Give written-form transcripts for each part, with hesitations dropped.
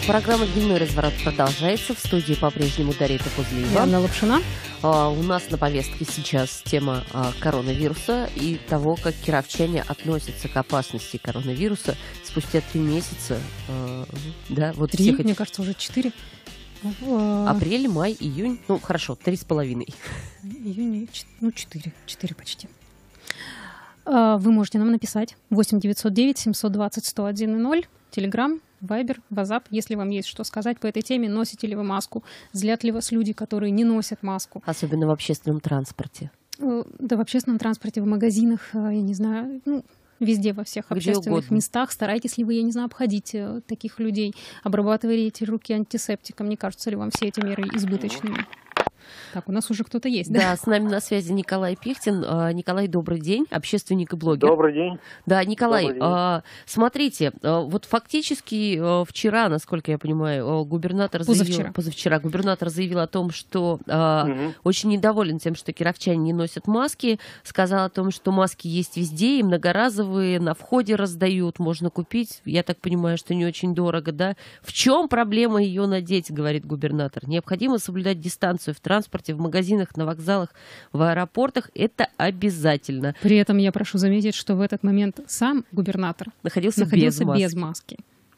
Программа «Дневной разворот» продолжается. В студии по-прежнему Дарья Кузлиева. Анна Лапшина. У нас на повестке сейчас тема коронавируса и того, как кировчане относятся к опасности коронавируса спустя 3 месяца. Да, вот 3, мне кажется, уже 4. Апрель, май, июнь. Ну, хорошо, 3,5. Июнь, 4 почти. Вы можете нам написать 8-909-720-101-0, Телеграм, Вайбер, Ватсап, если вам есть что сказать по этой теме. Носите ли вы маску? Злят ли вас люди, которые не носят маску? Особенно в общественном транспорте. Да, в общественном транспорте, в магазинах, я не знаю, везде, во всех общественных местах. Старайтесь ли вы, я не знаю, обходить таких людей, обрабатывайте руки антисептиком. Не кажутся ли вам все эти меры избыточными? Так, у нас уже кто-то есть, да? Да, с нами на связи Николай Пихтин. Николай, добрый день, общественник и блогер. Добрый день. Да, Николай, смотрите, вот фактически вчера, насколько я понимаю, губернатор позавчера губернатор заявил о том, что очень недоволен тем, что кировчане не носят маски, сказал о том, что маски есть везде, и многоразовые, на входе раздают, можно купить, я так понимаю, что не очень дорого, да? В чем проблема ее надеть, говорит губернатор? Необходимо соблюдать дистанцию в транспорте, в магазинах, на вокзалах, в аэропортах. Это обязательно. При этом я прошу заметить, что в этот момент сам губернатор находился без маски.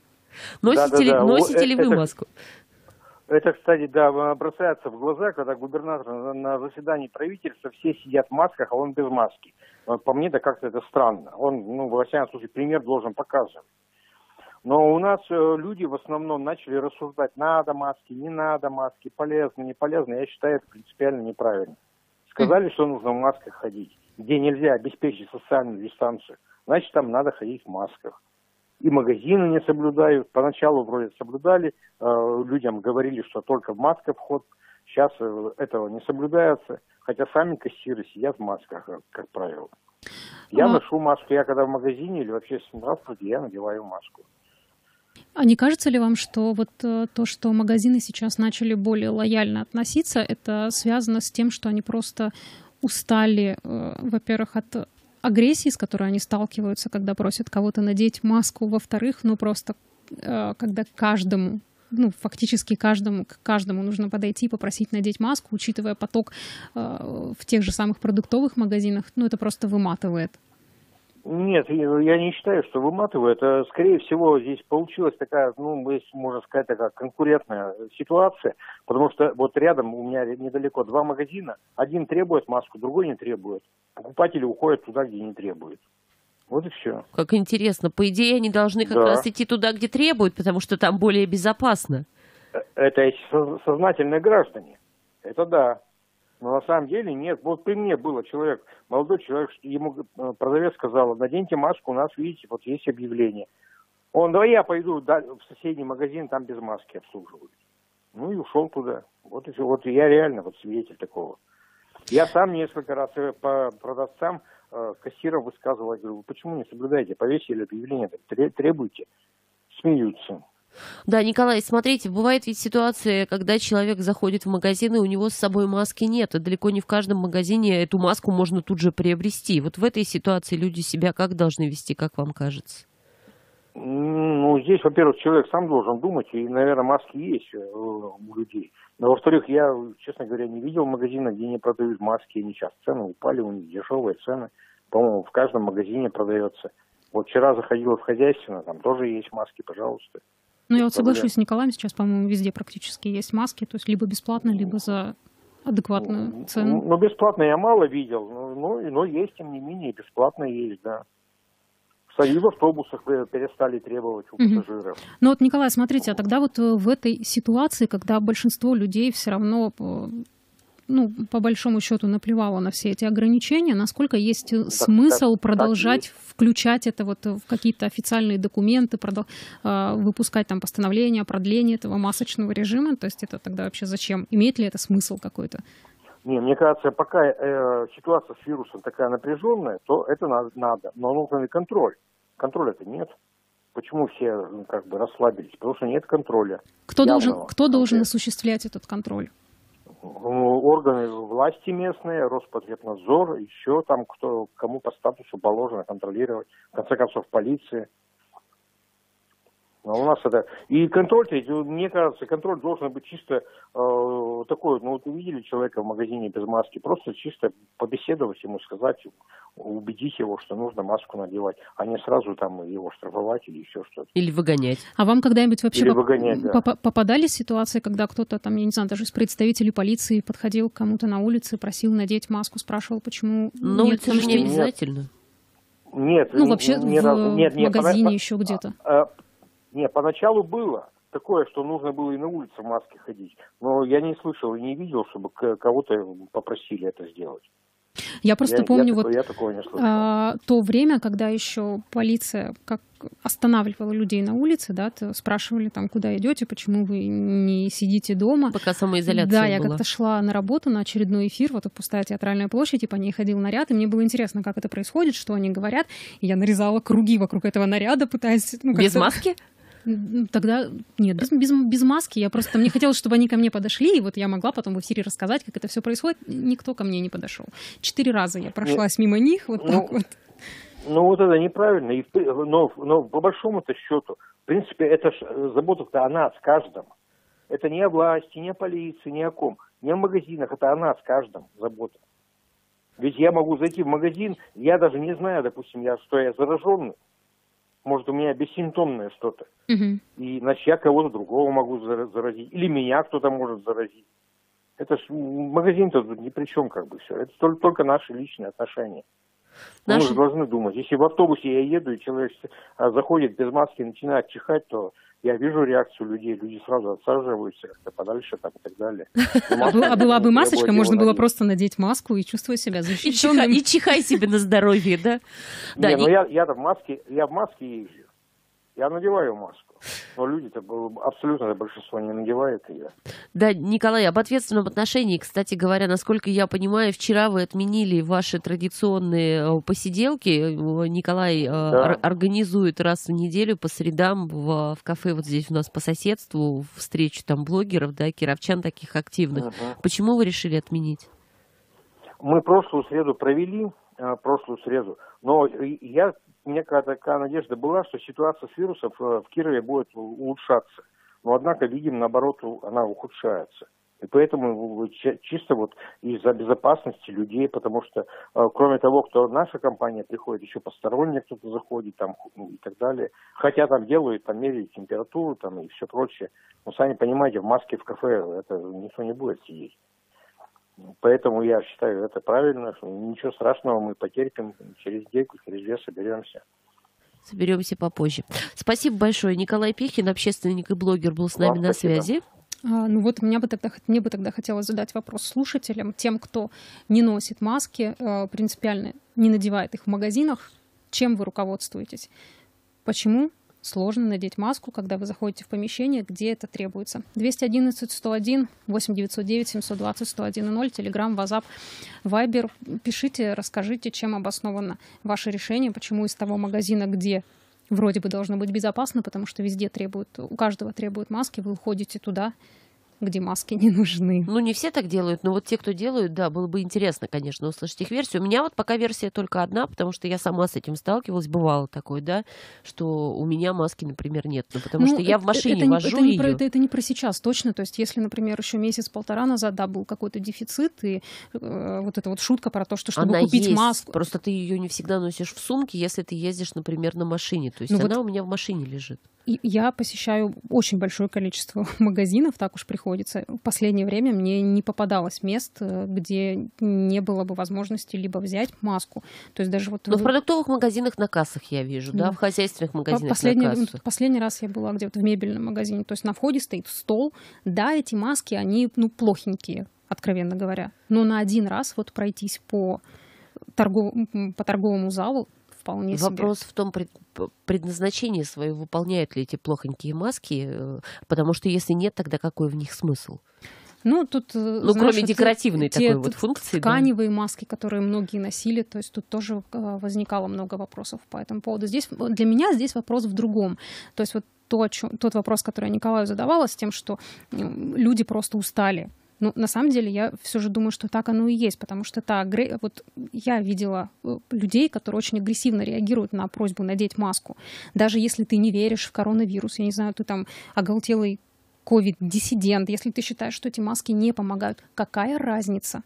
Носите ли вы маску? Это, кстати, да, бросается в глаза, когда губернатор на заседании правительства, все сидят в масках, а он без маски. По мне, да как-то это странно. Он, во всяком случае, пример должен показывать. Но у нас люди в основном начали рассуждать, надо маски, не надо маски, полезно, не полезно. Я считаю, это принципиально неправильно. Сказали, что нужно в масках ходить, где нельзя обеспечить социальную дистанцию, значит, там надо ходить в масках. И магазины не соблюдают. Поначалу вроде соблюдали, людям говорили, что только в масках вход. Сейчас этого не соблюдается, хотя сами кассиры сидят в масках, как правило. Я ношу маску, я когда в магазине или в общественном транспорте, я надеваю маску. А не кажется ли вам, что вот то, что магазины сейчас начали более лояльно относиться, это связано с тем, что они просто устали, во-первых, от агрессии, с которой они сталкиваются, когда просят кого-то надеть маску, во-вторых, просто когда фактически к каждому нужно подойти и попросить надеть маску, учитывая поток в тех же самых продуктовых магазинах, это просто выматывает. Нет, я не считаю, что выматывает. Скорее всего, здесь получилась такая, можно сказать, такая конкурентная ситуация, потому что вот рядом у меня недалеко 2 магазина, один требует маску, другой не требует. Покупатели уходят туда, где не требуют. Вот и все. Как интересно. По идее, они должны как раз идти туда, где требуют, потому что там более безопасно. Это эти сознательные граждане. Это да. Но на самом деле нет. Вот при мне был молодой человек, ему продавец сказал, наденьте маску, у нас, видите, вот есть объявление. Он, давай я пойду в соседний магазин, там без маски обслуживают. И ушел туда. Вот и все. Вот я реально свидетель такого. Я сам несколько раз по продавцам, кассирам высказывал, говорю, вы почему не соблюдаете? Повесили объявление, требуйте. Смеются. Да, Николай, смотрите, бывает ведь ситуация, когда человек заходит в магазин, и у него с собой маски нет. И далеко не в каждом магазине эту маску можно тут же приобрести. Вот в этой ситуации люди себя как должны вести, как вам кажется? Здесь, во-первых, человек сам должен думать, и, наверное, маски есть у людей. Но, во-вторых, я, честно говоря, не видел магазина, где не продают маски. Они сейчас цены упали, у них дешевые цены. По-моему, в каждом магазине продается. Вот вчера заходила в хозяйственное, там тоже есть маски, пожалуйста. Я вот соглашусь с Николаем, сейчас, по-моему, везде практически есть маски, то есть либо бесплатно, либо за адекватную цену. Бесплатно я мало видел, но есть, тем не менее, бесплатно есть, да. Кстати, в автобусах перестали требовать у пассажиров. Николай, смотрите, а тогда вот в этой ситуации, когда большинство людей все равно, по большому счету, наплевало на все эти ограничения, насколько есть смысл продолжать включать это в какие-то официальные документы, выпускать там постановления о продлении этого масочного режима? То есть это тогда вообще зачем? Имеет ли это смысл какой-то? Мне кажется, пока ситуация с вирусом такая напряженная, то это надо. Но нужен и контроль. Контроля-то нет. Почему все расслабились? Потому что нет контроля. Кто должен осуществлять этот контроль? Органы власти местные, Роспотребнадзор, еще там кому по статусу положено контролировать. В конце концов, полиция. Но у нас это... И контроль, мне кажется, контроль должен быть чисто такой, ну вот увидели человека в магазине без маски, просто чисто побеседовать ему, сказать, убедить его, что нужно маску надевать, а не сразу там его штрафовать или еще что-то. Или выгонять. А вам когда-нибудь вообще выгонять, да. попадались ситуации, когда кто-то там, я не знаю, даже из представителей полиции подходил к кому-то на улице, просил надеть маску, спрашивал, почему но нет? Это же не обязательно. Нет. Ну, вообще в магазине еще где-то. Нет, поначалу было такое, что нужно было и на улице в маске ходить. Но я не слышал и не видел, чтобы кого-то попросили это сделать. Я просто помню я такого не слышал. То время, когда еще полиция как останавливала людей на улице, да, спрашивали там, куда идете, почему вы не сидите дома. Пока самоизоляция была. Да, я как-то шла на работу, на очередной эфир, вот пустая театральная площадь, и по ней ходил наряд, и мне было интересно, как это происходит, что они говорят. И я нарезала круги вокруг этого наряда, пытаясь... Без маски? Тогда нет, без маски. Я просто мне хотелось, чтобы они ко мне подошли, и вот я могла потом в эфире рассказать, как это все происходит. Никто ко мне не подошел. 4 раза я прошлась мимо них, вот так вот. Ну вот это неправильно. Но по большому-то счету, в принципе, это забота-то о нас, каждом. Это не о власти, не о полиции, не о ком. Не о магазинах, это о нас, каждом забота. Ведь я могу зайти в магазин, я даже не знаю, допустим, что я зараженный. Может, у меня бессимптомное что-то. И, значит, я кого-то другого могу заразить. Или меня кто-то может заразить. Это ж магазин-то тут ни при чем, как бы все. Это только наши личные отношения. Мы же должны думать. Если в автобусе я еду, и человек заходит без маски и начинает чихать, то я вижу реакцию людей. Люди сразу отсаживаются как-то подальше там, и так далее. А была бы масочка, можно было просто надеть маску и чувствовать себя защищенным. И чихай себе на здоровье, да? Не, ну я-то в маске езжу. Я надеваю маску. Но люди-то абсолютно большинство не надевает ее. Да, Николай, об ответственном отношении, кстати говоря, насколько я понимаю, вчера вы отменили ваши традиционные посиделки. Николай организует раз в неделю по средам в кафе вот здесь у нас по соседству встречу там блогеров, да, кировчан таких активных. Почему вы решили отменить? Мы прошлую среду провели, но у меня такая надежда была, что ситуация с вирусом в Кирове будет улучшаться. Но, однако, видим, наоборот, она ухудшается. И поэтому чисто вот из-за безопасности людей, потому что, кроме того, кто наша компания приходит, еще посторонний кто-то заходит там и так далее. Хотя там делают, там меряют температуру там и все прочее. Но, сами понимаете, в маске в кафе это никто не будет сидеть. Поэтому я считаю это правильно, что ничего страшного, мы потерпим, через недельку, через 2 соберемся. Соберемся попозже. Спасибо большое. Николай Пихин, общественник и блогер, был с нами на связи. Ну вот мне бы тогда хотелось задать вопрос слушателям, тем, кто не носит маски, принципиально не надевает их в магазинах. Чем вы руководствуетесь? Почему сложно надеть маску, когда вы заходите в помещение, где это требуется? 211-101, 8-909-720-101-0, Телеграм, Ватсап, Вайбер. Пишите, расскажите, чем обосновано ваше решение, почему из того магазина, где вроде бы должно быть безопасно, потому что везде у каждого требуют маски, вы уходите туда, где маски не нужны. Ну, не все так делают, но вот те, кто делают, да, было бы интересно, конечно, услышать их версию. У меня вот пока версия только одна, потому что я сама с этим сталкивалась, бывало такое, да, что у меня маски, например, нет, ну, потому что я в машине вожу ее. Это не про сейчас точно, то есть если, например, еще месяц-полтора назад, да, был какой-то дефицит, и вот эта вот шутка про то, что чтобы она купить есть, маску... Просто ты ее не всегда носишь в сумке, если ты ездишь, например, на машине, то есть она у меня в машине лежит. И я посещаю очень большое количество магазинов, так уж приходится. В последнее время мне не попадалось мест, где не было бы возможности либо взять маску. То есть даже вот... Но в продуктовых магазинах на кассах я вижу, да, в хозяйственных магазинах на кассу. Последний раз я была где-то в мебельном магазине. То есть на входе стоит стол. Да, эти маски, они, плохенькие, откровенно говоря. Но на один раз вот пройтись по торговому залу, вполне себе. Вопрос в том, предназначение свое выполняют ли эти плохонькие маски, потому что если нет, тогда какой в них смысл? Тут, кроме декоративной такой вот функции. Тканевые маски, которые многие носили, то есть тут тоже возникало много вопросов по этому поводу. Для меня здесь вопрос в другом. То есть вот тот вопрос, который я Николаю задавала, с тем, что люди просто устали Ну, на самом деле, я все же думаю, что так оно и есть, потому что вот я видела людей, которые очень агрессивно реагируют на просьбу надеть маску. Даже если ты не веришь в коронавирус, я не знаю, ты там оголтелый ковид-диссидент, если ты считаешь, что эти маски не помогают, какая разница?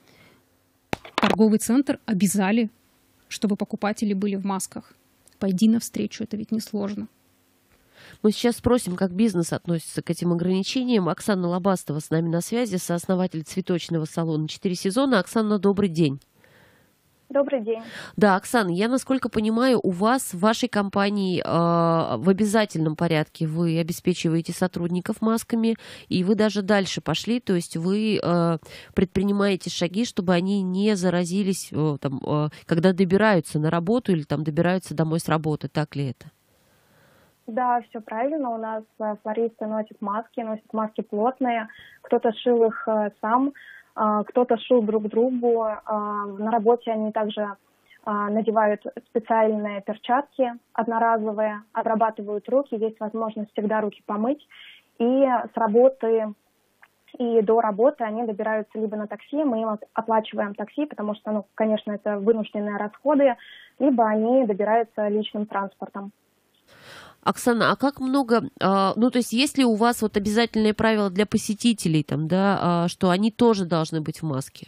Торговый центр обязали, чтобы покупатели были в масках. Пойди навстречу, это ведь несложно. Мы сейчас спросим, как бизнес относится к этим ограничениям. Оксана Лобастова с нами на связи, сооснователь цветочного салона «4 сезона». Оксана, добрый день. Добрый день. Да, Оксана, я, насколько понимаю, у вас в вашей компании в обязательном порядке вы обеспечиваете сотрудников масками, и вы даже дальше пошли, то есть вы предпринимаете шаги, чтобы они не заразились, когда добираются на работу или добираются домой с работы. Так ли это? Да, все правильно. У нас флористы носят маски плотные. Кто-то шил их сам, кто-то шил друг другу. На работе они также надевают специальные перчатки одноразовые, обрабатывают руки. Есть возможность всегда руки помыть. И с работы и до работы они добираются либо на такси, мы им оплачиваем такси, потому что, конечно, это вынужденные расходы, либо они добираются личным транспортом. Оксана, а как много, то есть есть ли у вас обязательные правила для посетителей, что они тоже должны быть в маске?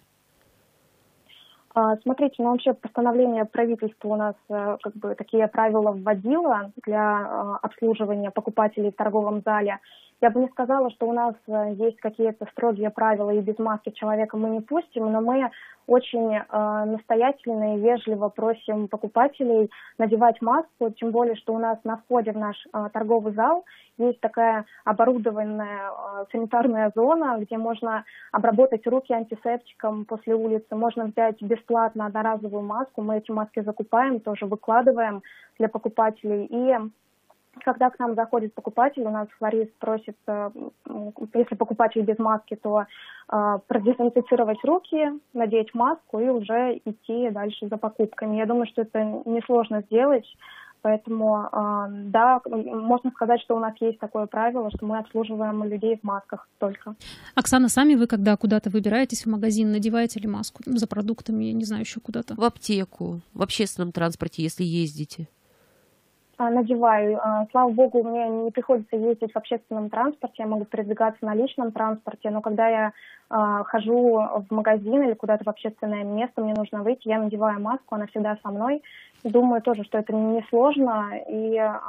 Смотрите, вообще постановление правительства у нас такие правила вводило для обслуживания покупателей в торговом зале. Я бы не сказала, что у нас есть какие-то строгие правила, и без маски человека мы не пустим, но мы очень настоятельно и вежливо просим покупателей надевать маску, тем более, что у нас на входе в наш торговый зал есть такая оборудованная санитарная зона, где можно обработать руки антисептиком после улицы, можно взять бесплатно одноразовую маску, мы эти маски закупаем, тоже выкладываем для покупателей. И когда к нам заходит покупатель, у нас флорист просит, если покупатель без маски, то продезинфицировать руки, надеть маску и уже идти дальше за покупками. Я думаю, что это несложно сделать, поэтому, да, можно сказать, что у нас есть такое правило, что мы обслуживаем людей в масках только. Оксана, сами вы, когда куда-то выбираетесь в магазин, надеваете ли маску за продуктами, я не знаю, еще куда-то? В аптеку, в общественном транспорте, если ездите? Надеваю. Слава богу, мне не приходится ездить в общественном транспорте, я могу передвигаться на личном транспорте, но когда я хожу в магазин или куда-то в общественное место, мне нужно выйти, я надеваю маску, она всегда со мной. Думаю тоже, что это несложно, и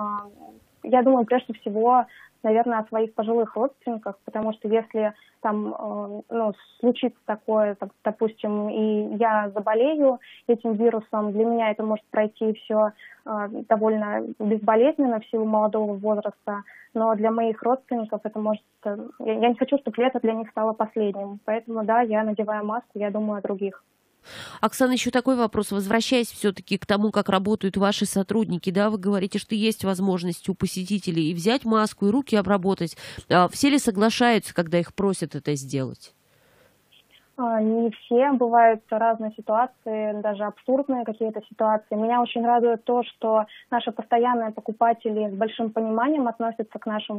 я думаю, прежде всего, наверное, о своих пожилых родственниках, потому что если там случится такое, допустим, и я заболею этим вирусом, для меня это может пройти все довольно безболезненно в силу молодого возраста, но для моих родственников это может... Я не хочу, чтобы лето для них стало последним, поэтому, да, я надеваю маску, я думаю о других. Оксана, еще такой вопрос. Возвращаясь все-таки к тому, как работают ваши сотрудники, да, вы говорите, что есть возможность у посетителей и взять маску, и руки обработать. Все ли соглашаются, когда их просят это сделать? Не все, бывают разные ситуации, даже абсурдные какие-то ситуации. Меня очень радует то, что наши постоянные покупатели с большим пониманием относятся к нашей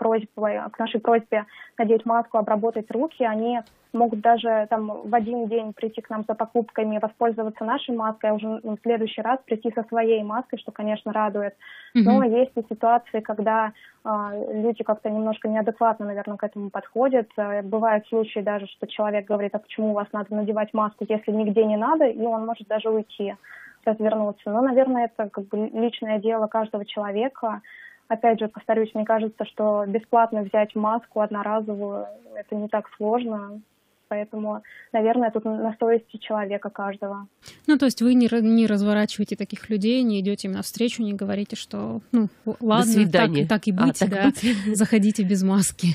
просьбе надеть маску, обработать руки. Они могут даже в один день прийти к нам за покупками, воспользоваться нашей маской, а уже в следующий раз прийти со своей маской, что, конечно, радует. Но есть и ситуации, когда люди как-то немножко неадекватно, наверное, к этому подходят. Бывают случаи даже, что человек говорит, а почему у вас надо надевать маску, если нигде не надо, и он может даже уйти, развернуться. Но, наверное, это личное дело каждого человека. Опять же, повторюсь, мне кажется, что бесплатно взять маску одноразовую, это не так сложно. Поэтому, наверное, тут на совести человека каждого. То есть вы не разворачиваете таких людей, не идете им навстречу, не говорите, что, ладно, до свидания. Так и быть, заходите без маски.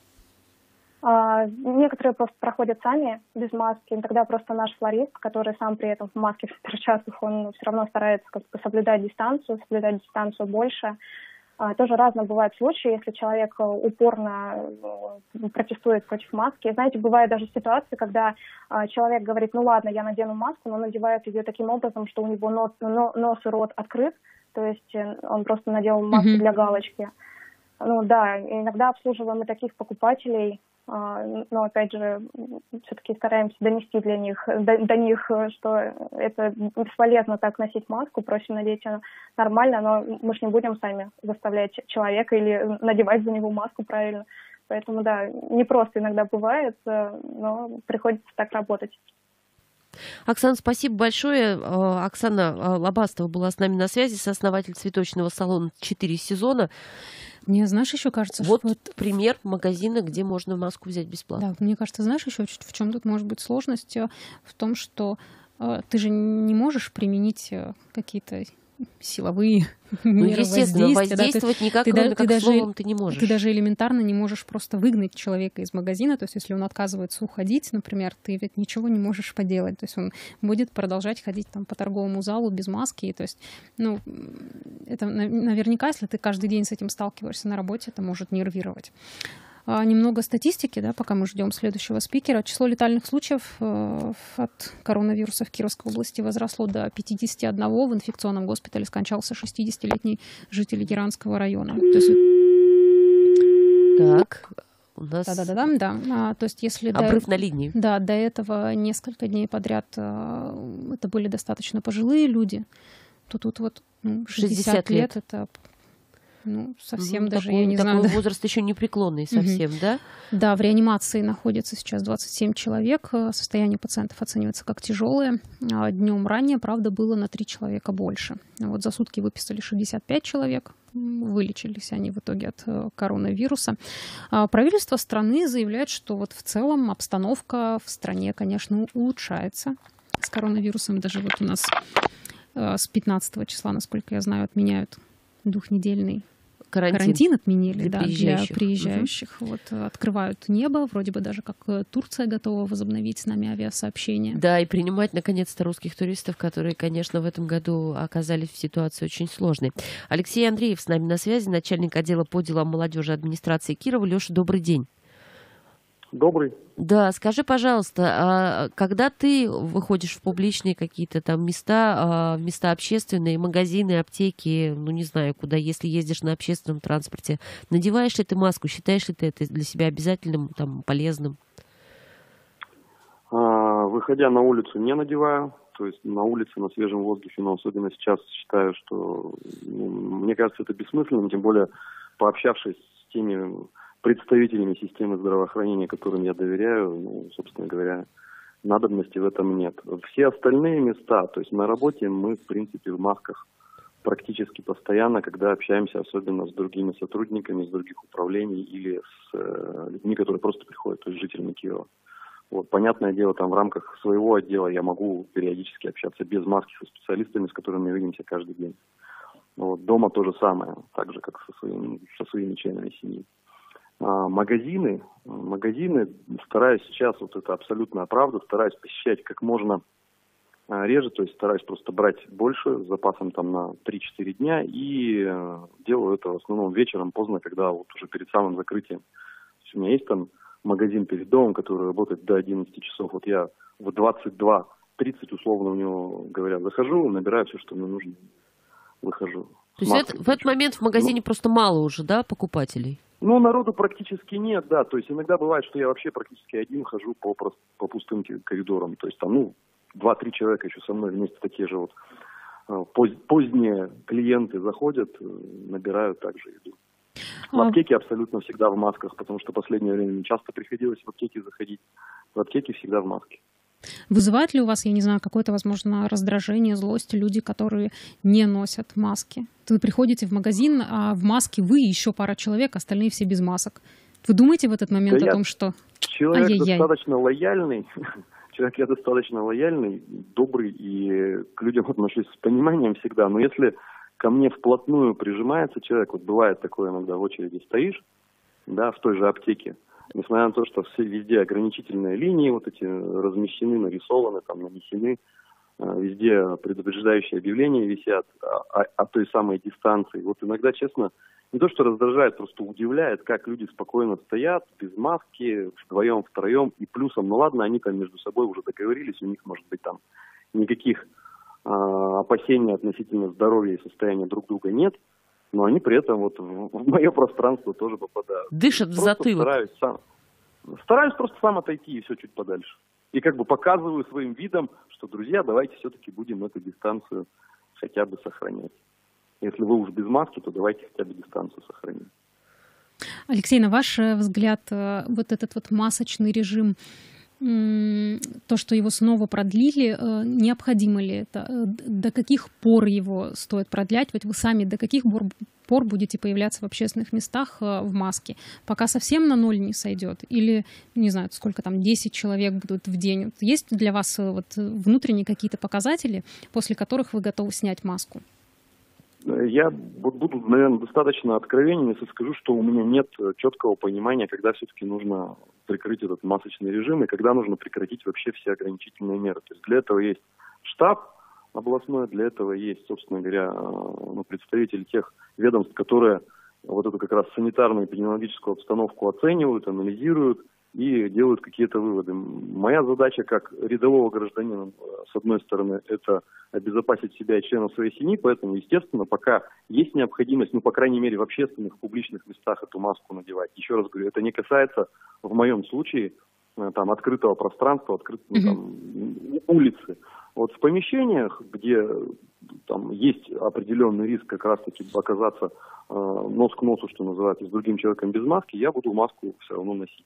Некоторые просто проходят сами без маски, и тогда просто наш флорист, который сам при этом в маске, в перчатках, он все равно старается соблюдать дистанцию больше. Тоже разные бывают случаи, если человек упорно протестует против маски. Знаете, бывают даже ситуации, когда человек говорит, ладно, я надену маску, но надевает ее таким образом, что у него нос и рот открыт, то есть он просто надел маску для галочки. Да, иногда обслуживаем и таких покупателей. но, опять же, все-таки стараемся донести до них, что это бесполезно так носить маску, проще надеть ее нормально, но мы же не будем сами заставлять человека или надевать за него маску правильно. Поэтому, да, непросто иногда бывает, но приходится так работать. Оксана, спасибо большое. Оксана Лобастова была с нами на связи, сооснователь цветочного салона «4 сезона». Мне, знаешь, еще кажется, вот пример магазина, где можно маску взять бесплатно. Да, мне кажется, знаешь, еще в чем тут может быть сложность? В том, что ты же не можешь применить какие-то силовые меры естественно, воздействовать никак, кроме как словом, ты не можешь. Ты даже элементарно не можешь просто выгнать человека из магазина. То есть если он отказывается уходить, например, ты ведь ничего не можешь поделать. То есть он будет продолжать ходить там по торговому залу без маски. И, то есть, ну, это наверняка, если ты каждый день с этим сталкиваешься на работе, это может нервировать. Немного статистики, да, пока мы ждем следующего спикера. Число летальных случаев от коронавируса в Кировской области возросло до 51. В инфекционном госпитале скончался 60-летний житель Яранского района. То есть... Так, у нас да. То есть если обрыв на линии. Да, до этого несколько дней подряд это были достаточно пожилые люди, то тут вот 60 лет это... Ну, совсем даже, такой, я не знаю. Такой возраст еще непреклонный совсем, да? Да, в реанимации находится сейчас 27 человек. Состояние пациентов оценивается как тяжелое. Днем ранее, правда, было на 3 человека больше. Вот за сутки выписали 65 человек. Вылечились они в итоге от коронавируса. Правительство страны заявляет, что вот в целом обстановка в стране, конечно, улучшается с коронавирусом. Даже вот у нас с 15 числа, насколько я знаю, отменяют двухнедельный карантин отменили для приезжающих. Вот, открывают небо, вроде бы даже как Турция готова возобновить с нами авиасообщение. Да, и принимать наконец-то русских туристов, которые, конечно, в этом году оказались в ситуации очень сложной. Алексей Андреев с нами на связи, начальник отдела по делам молодежи администрации Кирова. Леша, добрый день. Добрый. Да, скажи, пожалуйста, когда ты выходишь в публичные какие-то там места общественные, магазины, аптеки, ну не знаю куда, если ездишь на общественном транспорте, надеваешь ли ты маску, считаешь ли ты это для себя обязательным, там, полезным? Выходя на улицу, не надеваю. То есть на улице, на свежем воздухе, но особенно сейчас считаю, что, мне кажется, это бессмысленно, тем более пообщавшись с теми представителями системы здравоохранения, которым я доверяю, собственно говоря, надобности в этом нет. Все остальные места, то есть на работе мы, в принципе, в масках практически постоянно, когда общаемся, особенно с другими сотрудниками, с других управлений или с людьми, которые просто приходят, то есть жителями Киева. Вот, понятное дело, там в рамках своего отдела я могу периодически общаться без маски со специалистами, с которыми мы видимся каждый день. Вот, дома то же самое, так же, как со своими членами семьи. Магазины стараюсь сейчас, вот это абсолютная правда, стараюсь посещать как можно реже, то есть стараюсь просто брать больше, с запасом там на 3-4 дня, и делаю это в основном вечером, поздно, когда вот уже перед самым закрытием. То есть у меня есть там магазин перед домом, который работает до 11 часов, вот я в 22:30 условно у него, говорят, захожу, набираю все, что мне нужно, выхожу. То есть в этот момент в магазине просто мало уже, да, покупателей? Ну, народу практически нет, да. То есть иногда бывает, что я вообще практически один хожу по пустым коридорам. То есть там, 2-3 человека еще со мной вместе, такие же вот поздние клиенты заходят, набирают также еду. В аптеке абсолютно всегда в масках, потому что в последнее время мне часто приходилось в аптеке заходить. В аптеке всегда в маске. Вызывает ли у вас, я не знаю, какое-то, возможно, раздражение, злость люди, которые не носят маски? Вы приходите в магазин, а в маске вы и еще пара человек, остальные все без масок. Вы думаете в этот момент о том, что... Человек достаточно лояльный, я достаточно лояльный, добрый и к людям отношусь с пониманием всегда. Но если ко мне вплотную прижимается человек, вот бывает такое иногда, в очереди стоишь, да, в той же аптеке, несмотря на то, что все везде ограничительные линии вот эти размещены, нарисованы, там нанесены, везде предупреждающие объявления висят о той самой дистанции. Вот иногда, честно, не то что раздражает, просто удивляет, как люди спокойно стоят, без маски, вдвоем, втроем, и плюсом, ладно, они там между собой уже договорились, у них, может быть, там никаких опасений относительно здоровья и состояния друг друга нет, но они при этом вот в мое пространство тоже попадают. Дышат в затылок. стараюсь просто сам отойти и все чуть подальше. И как бы показываю своим видом, что, друзья, давайте все-таки будем эту дистанцию хотя бы сохранять. Если вы уж без маски, то давайте хотя бы дистанцию сохраним. Алексей, на ваш взгляд, вот этот вот масочный режим, то, что его снова продлили, необходимо ли это? До каких пор его стоит продлять? Вот вы сами до каких пор будете появляться в общественных местах в маске? Пока совсем на ноль не сойдет? Или, не знаю, сколько там, 10 человек будут в день? Есть для вас вот внутренние какие-то показатели, после которых вы готовы снять маску? Я буду, наверное, достаточно откровенен, если скажу, что у меня нет четкого понимания, когда все-таки нужно прекратить этот масочный режим и когда нужно прекратить вообще все ограничительные меры. То есть для этого есть штаб областной, для этого есть, собственно говоря, представители тех ведомств, которые вот эту как раз санитарную эпидемиологическую обстановку оценивают, анализируют и делают какие-то выводы. Моя задача как рядового гражданина, с одной стороны, это обезопасить себя и членов своей семьи, поэтому, естественно, пока есть необходимость, по крайней мере, в общественных, публичных местах эту маску надевать. Еще раз говорю, это не касается, в моем случае, там, открытого пространства, улицы. Вот в помещениях, где там есть определенный риск как раз-таки оказаться нос к носу, что называется, с другим человеком без маски, я буду маску все равно носить.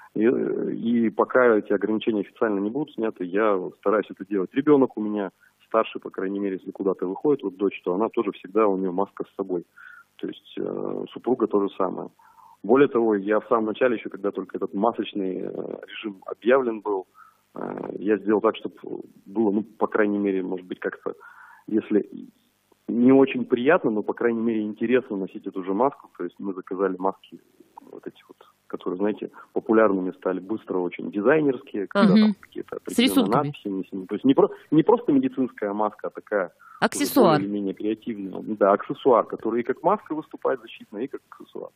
И пока эти ограничения официально не будут сняты, я стараюсь это делать. Ребенок у меня старший, по крайней мере, если куда-то выходит, вот дочь, то она тоже всегда, у нее маска с собой. То есть супруга то же самое. Более того, я в самом начале, еще когда только этот масочный режим объявлен был, я сделал так, чтобы было, по крайней мере, может быть, как-то, если не очень приятно, но, по крайней мере, интересно носить эту же маску. То есть мы заказали маски вот эти вот, которые, знаете, популярными стали быстро очень, дизайнерские, когда там какие-то определенные надписи. То есть не просто медицинская маска, а такая аксессуар. Более или менее креативная. Да, аксессуар, который и как маска выступает защитно, и как аксессуар.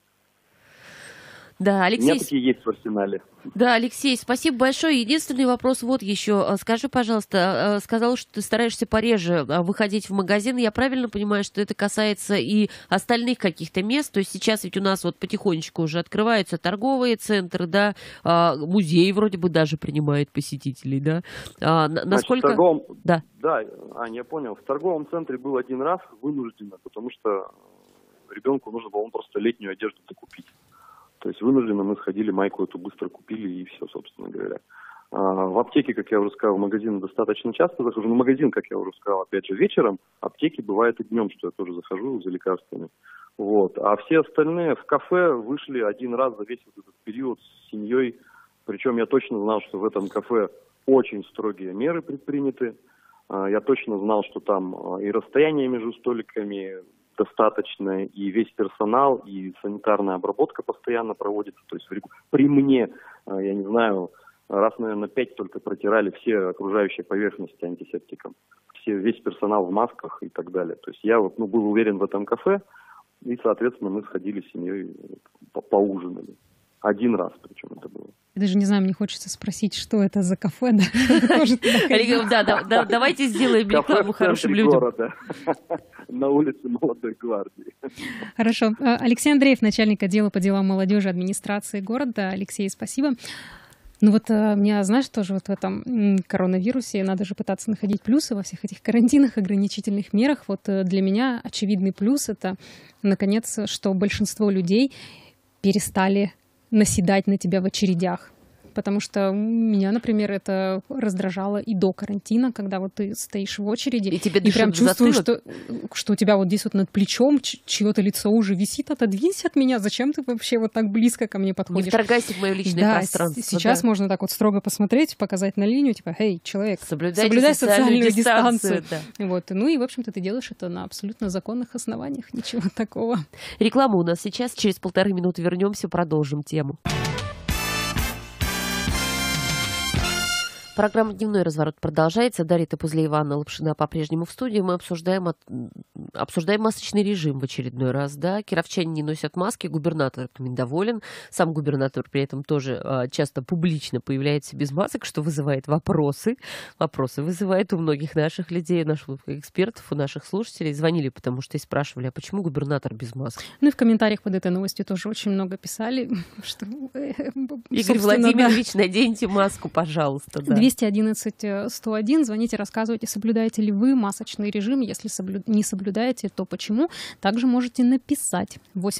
Да, Алексей... У меня такие есть в арсенале. Да, Алексей, спасибо большое. Единственный вопрос вот еще. Скажи, пожалуйста, сказал, что ты стараешься пореже выходить в магазин. Я правильно понимаю, что это касается и остальных каких-то мест? То есть сейчас ведь у нас вот потихонечку уже открываются торговые центры, да, музей вроде бы даже принимает посетителей, да? Насколько... Значит, Да. Да, Аня, я понял. В торговом центре был один раз вынужденно, потому что ребенку нужно было просто летнюю одежду докупить. То есть вынужденно мы сходили, майку эту быстро купили и все, собственно говоря. В аптеке, как я уже сказал, в магазин достаточно часто захожу. Но магазин, как я уже сказал, опять же, вечером. Аптеки бывает и днем, что я тоже захожу за лекарствами. Вот. А все остальные в кафе вышли один раз за весь этот период с семьей. Причем я точно знал, что в этом кафе очень строгие меры предприняты. Я точно знал, что там и расстояние между столиками достаточно, и весь персонал, и санитарная обработка постоянно проводится. То есть при мне, я не знаю, раз, наверное, 5 только протирали все окружающие поверхности антисептиком. Весь персонал в масках и так далее. То есть я был уверен в этом кафе, и, соответственно, мы сходили с семьей, поужинали. Один раз, причем это было. Я даже не знаю, мне хочется спросить, что это за кафе. Да, давайте сделаем рекламу хорошим людям. На улице Молодой гвардии. Хорошо. Алексей Андреев, начальник отдела по делам молодежи администрации города. Алексей, спасибо. Мне, знаешь, тоже вот в этом коронавирусе надо же пытаться находить плюсы во всех этих карантинах, ограничительных мерах. Вот для меня очевидный плюс — это, наконец, что большинство людей перестали наседать на тебя в очередях. Потому что меня, например, это раздражало и до карантина, когда вот ты стоишь в очереди и прям чувствуешь, что у тебя вот здесь вот над плечом чье-то лицо уже висит. Отодвинься от меня, зачем ты вообще вот так близко ко мне подходишь? Не вторгайся в мое личное пространство. Сейчас можно так вот строго посмотреть, показать на линию, типа, «Эй, человек, соблюдай социальную дистанцию». Да. Вот. И, в общем-то, ты делаешь это на абсолютно законных основаниях. Ничего такого. Реклама у нас сейчас. Через 1,5 минуты вернемся, продолжим тему. Программа «Дневной разворот» продолжается. Дарья Топузлеева, Анна Лапшина по-прежнему в студии. Мы обсуждаем масочный режим в очередной раз. Да? Кировчане не носят маски, губернатор недоволен. Сам губернатор при этом тоже часто публично появляется без масок, что вызывает вопросы. Вопросы вызывает у многих наших людей, наших экспертов, у наших слушателей. Звонили, потому что и спрашивали, а почему губернатор без маски? Ну и в комментариях под этой новостью тоже очень много писали, что... Игорь Владимирович, наденьте маску, пожалуйста. Да. 211-101. Звоните, рассказывайте, соблюдаете ли вы масочный режим. Если не соблюдаете, то почему? Также можете написать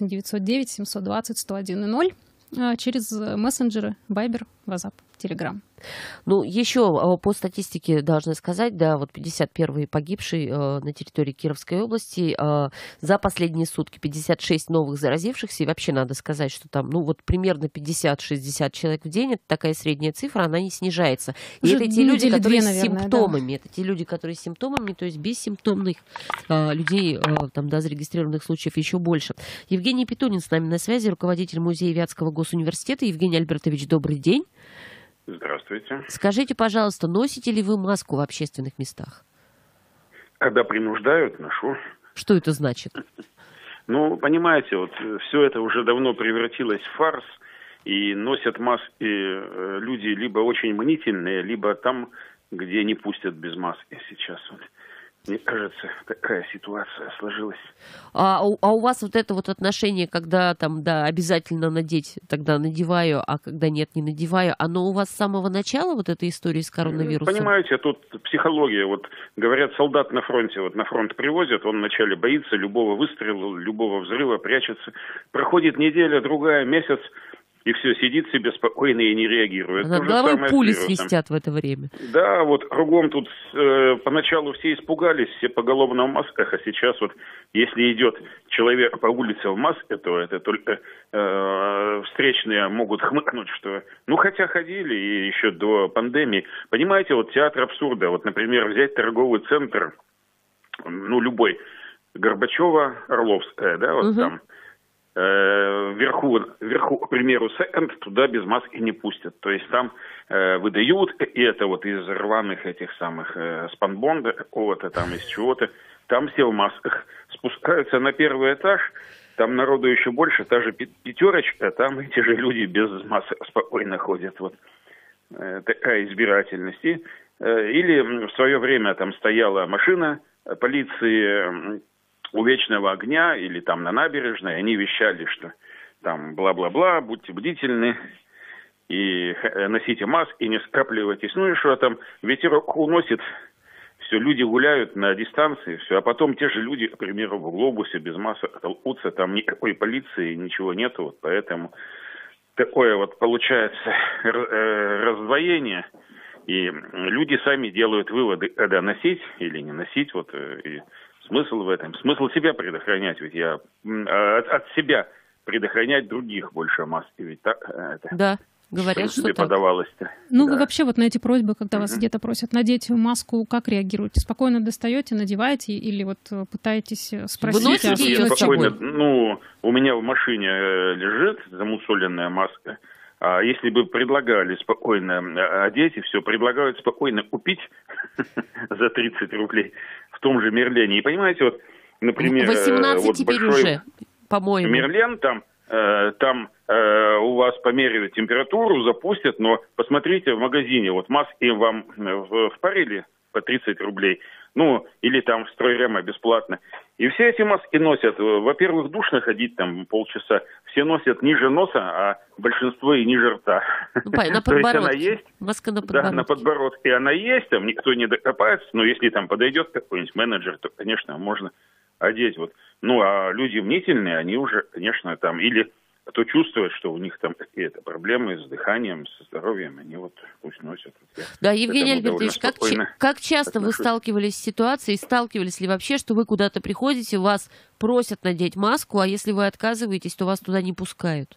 8-909-720-101-0 через мессенджеры Viber, WhatsApp, Telegram. Ну, еще по статистике должна сказать, да, вот 51-й погибший на территории Кировской области, за последние сутки 56 новых заразившихся, и вообще надо сказать, что там, ну, вот примерно 50-60 человек в день, это такая средняя цифра, она не снижается. И уже это те люди, которые наверное, с симптомами, да. Это те люди, которые с симптомами, то есть бессимптомных людей, там, да, зарегистрированных случаев еще больше. Евгений Петунин с нами на связи, руководитель музея Вятского госуниверситета. Евгений Альбертович, добрый день. Здравствуйте. Скажите, пожалуйста, носите ли вы маску в общественных местах? Когда принуждают, ношу. Что это значит? Ну, понимаете, вот все это уже давно превратилось в фарс, и носят маски люди либо очень мнительные, либо там, где не пустят без маски сейчас. Вот. Мне кажется, такая ситуация сложилась. А у вас вот это вот отношение, когда там, да, обязательно надеть, тогда надеваю, а когда нет, не надеваю, оно у вас с самого начала, вот эта история с коронавирусом? Понимаете, тут психология. Вот говорят, солдат на фронте, вот на фронт привозят, он вначале боится любого выстрела, любого взрыва, прячется. Проходит неделя, другая, месяц, и все, сидит себе спокойно и не реагирует. Над головой пули свистят в это время. Да, вот кругом тут поначалу все испугались, все поголовно в масках, а сейчас вот если идет человек по улице в маске, то это только встречные могут хмыкнуть, что ну хотя ходили и еще до пандемии. Понимаете, вот театр абсурда, вот, например, взять торговый центр, ну любой, Горбачева, Орловская, да, вот там. Вверху, к примеру, секонд, туда без маски не пустят. То есть там выдают, и это вот из рваных этих самых спанбонда какого-то там, из чего-то, там все в масках. Спускаются на первый этаж, там народу еще больше, та же пятерочка, там эти же люди без масок спокойно ходят. Вот такая избирательность. Или в свое время там стояла машина полиции у Вечного огня или там на набережной, они вещали, что там бла-бла-бла, будьте бдительны и носите маски, не скапливайтесь. Ну и что там, ветерок уносит, все, люди гуляют на дистанции, все, а потом те же люди, к примеру, в глобусе без масок толкутся, там никакой полиции, ничего нету, вот поэтому такое вот получается раздвоение, и люди сами делают выводы, когда носить или не носить, вот, и смысл в этом? Смысл себя предохранять, ведь я от себя предохранять других больше маски, ведь так это, да, говорят, что так. Подавалось-то. Ну, да. Вы вообще вот на эти просьбы, когда вас где-то просят надеть маску, как реагируете? Спокойно достаете, надеваете или вот пытаетесь спросить? Вы носите ее с собой? Ну, у меня в машине лежит замусоленная маска. А если бы предлагали спокойно одеть, и все, предлагают спокойно купить за 30 рублей в том же Мерлене. И понимаете, вот, например... 18 вот теперь уже, по-моему. Мерлен там у вас померяют температуру, запустят, но посмотрите в магазине, вот маски вам впарили по 30 рублей, ну, или там в Стройрема бесплатно. И все эти маски носят. Во-первых, душно ходить там полчаса. Все носят ниже носа, а большинство и ниже рта. Ну, на подбородке. То есть она есть. Маска на подбородке. Да, на подбородке. И она есть, там никто не докопается. Но если там подойдет какой-нибудь менеджер, то, конечно, можно одеть. Вот. Ну, а люди мнительные, они уже, конечно, там или... Кто чувствует, что у них там какие-то проблемы с дыханием, со здоровьем, они вот пусть носят. Да, Евгений Альбертович, как часто вы сталкивались с ситуацией, сталкивались ли вообще, что вы куда-то приходите, вас просят надеть маску, а если вы отказываетесь, то вас туда не пускают?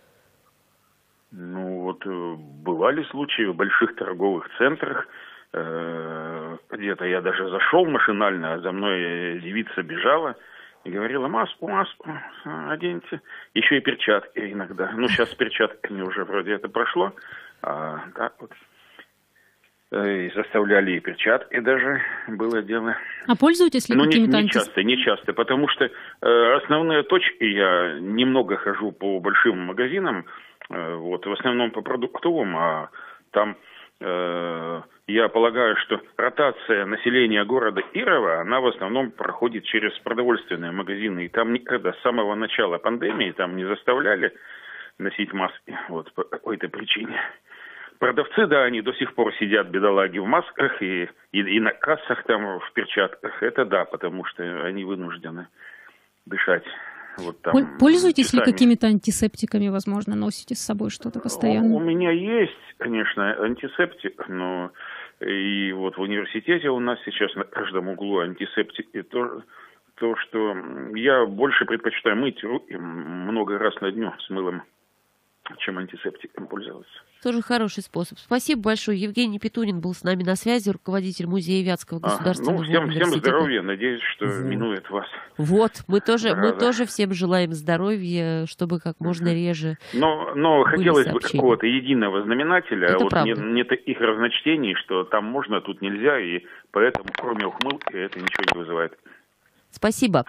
Ну вот бывали случаи в больших торговых центрах, где-то я даже зашел машинально, а за мной девица бежала, и говорила, маску оденьте. Еще и перчатки иногда. Ну, сейчас с перчатками уже вроде это прошло. А так вот. И заставляли и перчатки даже, было дело. А пользуетесь ли какими-то не часто, потому что основные точки, я немного хожу по большим магазинам, вот, в основном по продуктовым, а там я полагаю, что ротация населения города Кирова, она в основном проходит через продовольственные магазины, и там никогда с самого начала пандемии там не заставляли носить маски, вот, по какой-то причине. Продавцы, да, они до сих пор сидят, бедолаги, в масках и на кассах там в перчатках. Это да, потому что они вынуждены дышать. Вот там. Пользуетесь ли какими-то антисептиками, возможно, носите с собой что-то постоянно? У меня есть, конечно, антисептик, но и вот в университете у нас сейчас на каждом углу антисептик. И то, что я больше предпочитаю мыть руки много раз на дню с мылом, чем антисептиком пользоваться. Тоже хороший способ. Спасибо большое. Евгений Петунин был с нами на связи, руководитель Музея Вятского государственного университета. Всем здоровья. Надеюсь, что минует вас. Вот, мы тоже всем желаем здоровья, чтобы как можно реже. Но хотелось бы какого-то единого знаменателя. Это вот правда. не таких разночтений, что там можно, тут нельзя, и поэтому, кроме ухмылки, это ничего не вызывает. Спасибо.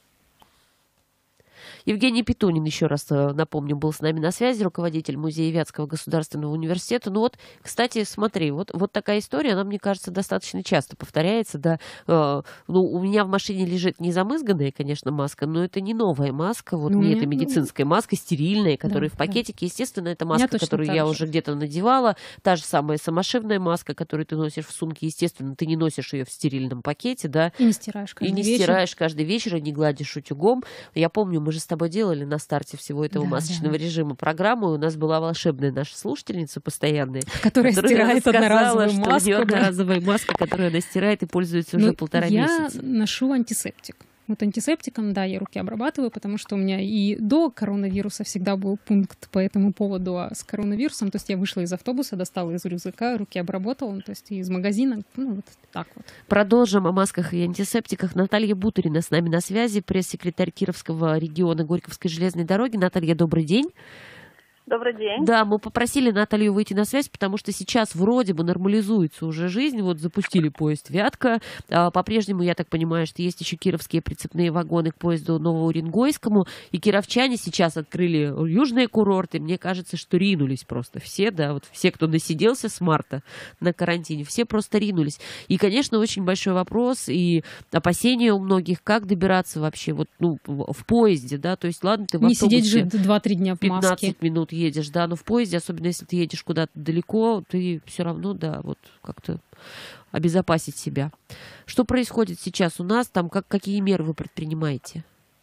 Евгений Петунин, еще раз напомню, был с нами на связи, руководитель Музея Вятского государственного университета. Ну вот, кстати, смотри, вот такая история, она, мне кажется, достаточно часто повторяется. Да. У меня в машине лежит не замызганная, конечно, маска, но это не новая маска, вот не эта медицинская маска, стерильная, которая в пакетике. Естественно, это маска, которую я уже где-то надевала. Та же самая самошивная маска, которую ты носишь в сумке. Естественно, ты не носишь ее в стерильном пакете, да. И не стираешь каждый вечер, и не гладишь утюгом. Я помню, мы же с тобой делали на старте всего этого масочного режима программу, и у нас была волшебная наша слушательница постоянная, которая стирает одноразовую маску. У нее одноразовая маска, которую она стирает и пользуется уже 1,5 месяца. Я ношу антисептик. Вот антисептиком, да, я руки обрабатываю, потому что у меня и до коронавируса всегда был пункт по этому поводу с коронавирусом. То есть я вышла из автобуса, достала из рюкзака, руки обработала, то есть из магазина, вот так вот. Продолжим о масках и антисептиках. Наталья Бутарина с нами на связи, пресс-секретарь Кировского региона Горьковской железной дороги. Наталья, добрый день. Добрый день. Да, мы попросили Наталью выйти на связь, потому что сейчас вроде бы нормализуется уже жизнь. Вот запустили поезд «Вятка». По-прежнему, я так понимаю, что есть еще кировские прицепные вагоны к поезду Новоуренгойскому. И кировчане сейчас открыли южные курорты. Мне кажется, что ринулись просто все, да, вот все, кто насиделся с марта на карантине, все просто ринулись. И, конечно, очень большой вопрос и опасения у многих, как добираться вообще вот, в поезде, да, то есть, ладно, ты в автобусе... Не сидеть же 2-3 дня в маске. 15 минут едешь, да, но в поезде, особенно если ты едешь куда-то далеко, ты все равно, да, вот как-то обезопасить себя. Что происходит сейчас у нас, там, какие меры вы предпринимаете?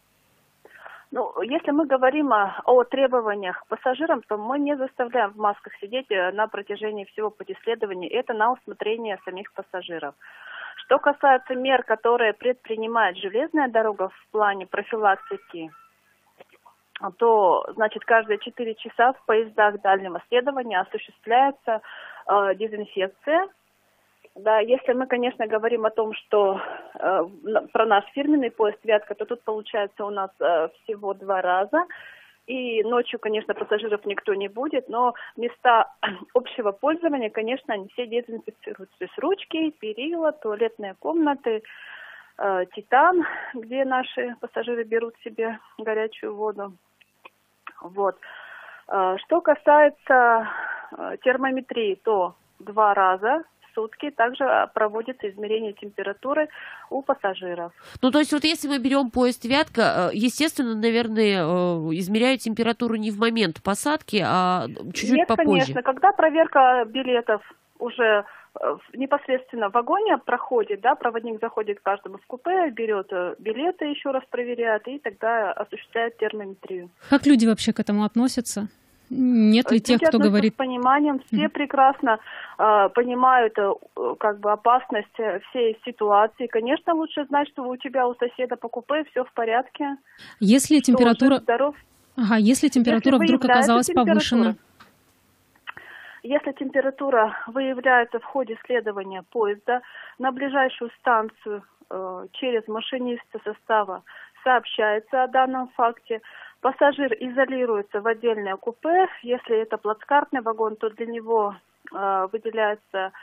Если мы говорим о требованиях к пассажирам, то мы не заставляем в масках сидеть на протяжении всего пути следования. Это на усмотрение самих пассажиров. Что касается мер, которые предпринимает железная дорога в плане профилактики, то, значит, каждые 4 часа в поездах дальнего следования осуществляется дезинфекция. Да, если мы, конечно, говорим о том, что про наш фирменный поезд «Вятка», то тут получается у нас всего 2 раза. И ночью, конечно, пассажиров никто не будет, но места общего пользования, конечно, они все дезинфицируются. То есть ручки, перила, туалетные комнаты, Титан, где наши пассажиры берут себе горячую воду. Вот. Что касается термометрии, то 2 раза в сутки также проводится измерение температуры у пассажиров. То есть вот если мы берем поезд «Вятка», естественно, наверное, измеряют температуру не в момент посадки, а чуть-чуть попозже. Нет, конечно. Когда проверка билетов уже непосредственно в вагоне проходит, да, проводник заходит к каждому в купе, берет билеты, еще раз проверяет, и тогда осуществляет термометрию. Как люди вообще к этому относятся? Нет ли тех, кто говорит... С пониманием, все прекрасно понимают опасность всей ситуации. Конечно, лучше знать, что у тебя, у соседа по купе все в порядке. Если температура... если температура вдруг оказалась повышена. Если температура выявляется в ходе следования поезда, на ближайшую станцию через машиниста состава сообщается о данном факте. Пассажир изолируется в отдельное купе. Если это плацкартный вагон, то для него выделяется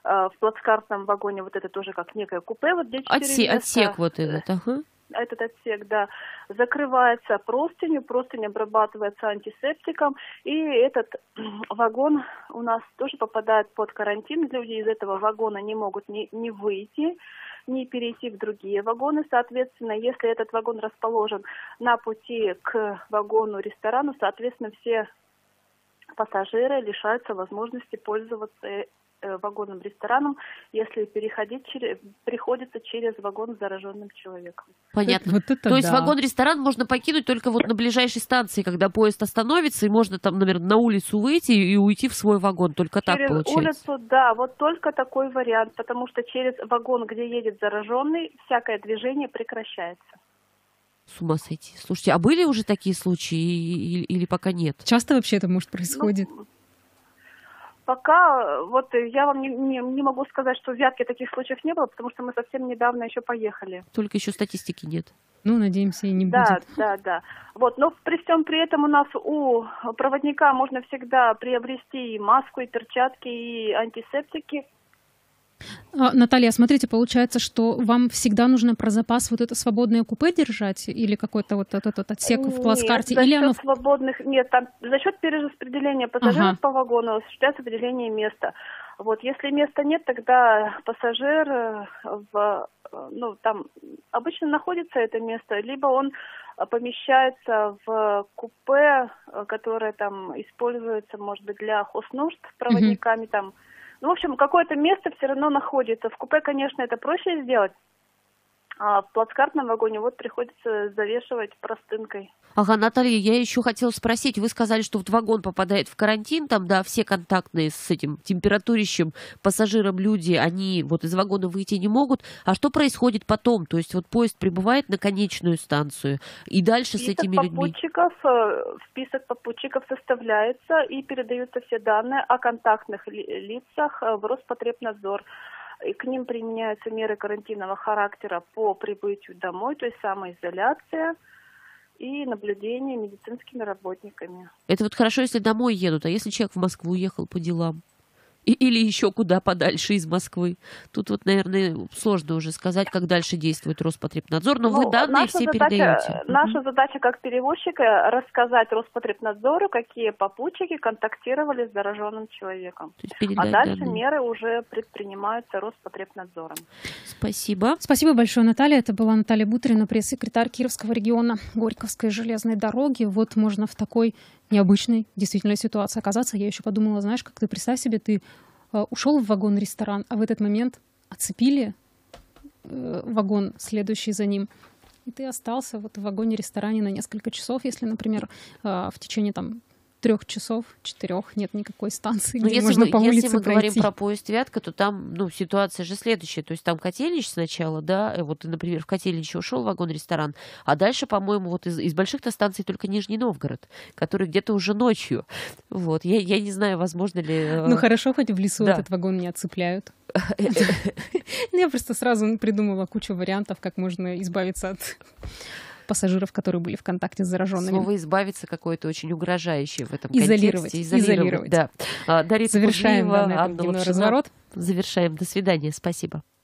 в плацкартном вагоне вот это тоже как некое купе, вот где 4 места. Отсек вот этот, ага. Этот отсек, да, закрывается простынью, простынь обрабатывается антисептиком, и этот вагон у нас тоже попадает под карантин. Люди из этого вагона не могут ни выйти, ни перейти в другие вагоны. Соответственно, если этот вагон расположен на пути к вагону-ресторану, соответственно, все пассажиры лишаются возможности пользоваться вагоном-рестораном, если приходится через вагон с зараженным человеком. Понятно. Вот то есть вагон-ресторан можно покинуть только вот на ближайшей станции, когда поезд остановится, и можно там, наверное, на улицу выйти и уйти в свой вагон. Только так получается. Через улицу, да, вот только такой вариант, потому что через вагон, где едет зараженный, всякое движение прекращается. С ума сойти. Слушайте, а были уже такие случаи или пока нет? Часто вообще это может происходить? Пока, вот я вам не могу сказать, что в Вятке таких случаев не было, потому что мы совсем недавно еще поехали. Только еще статистики нет. Ну, надеемся, и не будет. Да. Вот, но при всем при этом у нас у проводника можно всегда приобрести и маску, и перчатки, и антисептики. Наталья, смотрите, получается, что вам всегда нужно про запас вот это свободное купе держать или какой-то вот этот отсек в плацкарте? Нет, за счет свободных, нет, там за счет перераспределения пассажиров по вагону осуществляется выделение места. Вот, если места нет, тогда пассажир там обычно находится это место, либо он помещается в купе, которое там используется, может быть, для хознужд проводниками там. Ну, в общем, какое-то место все равно находится. В купе, конечно, это проще сделать, а в плацкартном вагоне вот приходится завешивать простынкой. Ага, Наталья, я еще хотела спросить, вы сказали, что вот вагон попадает в карантин, там, да, все контактные с этим температурящим пассажиром люди, они вот из вагона выйти не могут. А что происходит потом? То есть вот поезд прибывает на конечную станцию, и дальше с этими людьми? Список попутчиков составляется, и передаются все данные о контактных лицах в Роспотребнадзор. И к ним применяются меры карантинного характера по прибытию домой, то есть самоизоляция и наблюдение медицинскими работниками. Это вот хорошо, если домой едут, а если человек в Москву уехал по делам? Или еще куда подальше из Москвы? Тут вот, наверное, сложно уже сказать, как дальше действует Роспотребнадзор, но вы данные все передаете. Наша задача как перевозчика рассказать Роспотребнадзору, какие попутчики контактировали с зараженным человеком. А дальше данные. Меры уже предпринимаются Роспотребнадзором. Спасибо. Спасибо большое, Наталья. Это была Наталья Бутрина, пресс-секретарь Кировского региона Горьковской железной дороги. Вот можно в такой необычной действительно ситуации оказаться. Я еще подумала, знаешь, как ты представь себе, ты ушел в вагон-ресторан, а в этот момент оцепили вагон, следующий за ним, и ты остался вот в вагоне-ресторане на несколько часов, если, например, в течение 3 часов, 4 нет никакой станции, где можно по улице Если мы пройти. говорим про поезд Вятка, то там ситуация же следующая. То есть там Котельнич сначала, да, вот ты, например, в Котельниче ушел в вагон-ресторан, а дальше, по-моему, вот из больших-то станций только Нижний Новгород, который где-то уже ночью. Вот. Я не знаю, возможно ли... Ну хорошо, хоть в лесу этот вагон не оцепляют. Я просто сразу придумала кучу вариантов, как можно избавиться от пассажиров, которые были в контакте с зараженными. Слово «избавиться» какое-то очень угрожающее в этом контексте. Изолировать. Да. Дарья Завершаем данный разворот. Завершаем. До свидания. Спасибо.